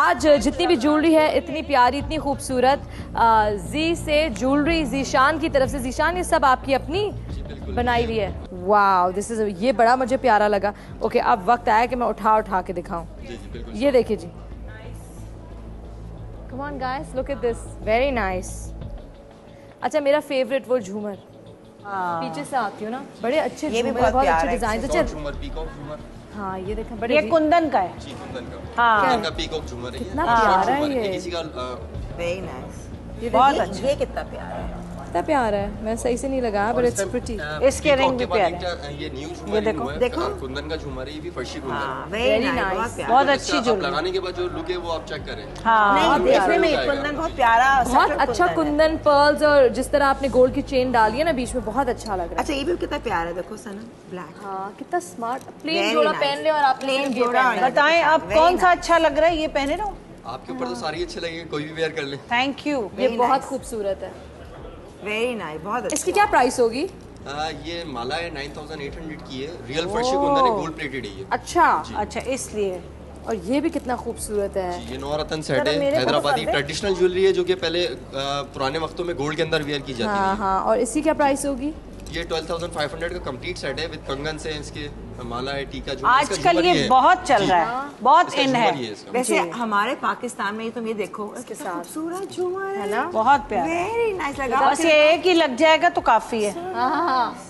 आज जितनी भी ज्वेलरी है इतनी प्यारी, इतनी खूबसूरत, जी से ज्वेलरी जीशान की तरफ से। जीशान ये सब आपकी अपनी बनाई हुई है? वाओ, दिस इज, ये बड़ा मुझे प्यारा लगा। ओके, अब वक्त आया कि मैं उठा के दिखाऊं। ये देखिए जी, come on guys, look at this, very nice. अच्छा, मेरा फेवरेट वो झूमर, पीछे से आती हूँ ना, बड़े अच्छे झूमर, बहुत अच्छे डिजाइन। अच्छा हाँ, ये देखें, बड़े, ये कुंदन का है। जी, कुंदन का। हाँ, कुंदन का पीकॉक झूमर है। कितना प्यारा है ये, किसी का वेरी नाइस, ये बहुत देखिए अच्छा। ये कितना प्यारा है, कितना प्यारा है। मैं सही से नहीं लगाया, बट इट्स प्रिटी। इसके रिंग भी प्यारे। ये न्यू झूमर, ये देखो, देखो। कुंदन का झूमर है, ये भी फर्शी कुंदन। हाँ, Very वेरी nice, नाइस, बहुत प्यारा। बहुत अच्छी ज्वेलरी। लगाने के बाद जो लुक है वो आप चेक करें। हाँ, नहीं, देखने में ये जाएगा। कुंदन बहुत प्यारा, बहुत सफेद अच्छा है। कुंदन, पर्ल्स, और जिस तरह आपने गोल्ड की चेन डाली है ना बीच में, बहुत अच्छा लग रहा है। अच्छा, ये भी कितना प्यारा है, देखो सनम, ब्लैक। हाँ, कितना स्मार्ट। प्लेन Very जोड़ा nice. पहन ले और आप Plain ये जोड़ा पहन ले। और- बताएं आप Very कौन सा nice. अच्छा लग रहा है, ये पहने रहो। आपके ऊपर तो सारी अच्छे लगेंगे, कोई भी वेयर कर ले। Thank you. ये Very बहुत nice. खूबसूरत है। वेरी नाइस, बहुत अच्छा। इसकी क्या प्राइस होगी? ये माला है 9800 की है, रियल फर्शी कुंदन है, गोल्ड प्लेटेड है ये। अच्छा, अच्छा, इसलिए। और ये भी कितना खूबसूरत है। जी, ये नवरत्न सेट जरा है, मेरे को हैदराबादी कर दे। ट्रेडिशनल ज्वेलरी है, जो कि पहले पुराने वक्तों में गोल्ड के अंदर वेयर की जाती हाँ थी। हाँ, और इसकी क्या प्राइस होगी? ये 12,500 का कंप्लीट सेट है, विद कंगन से, इसके माला है, टीका, झुमर। इसका आजकल झुमर ये ही है। बहुत चल जी, रहा है, बहुत इसका इन झुमर है। ही इसका। वैसे जी। हमारे पाकिस्तान में तुम ये देखो, इसके साथ। खूबसूरत झूमर है ना? बहुत प्यारा। वेरी नाइस लगा। बस ये एक ही लग जाएगा तो काफी है। हाँ हाँ हाँ,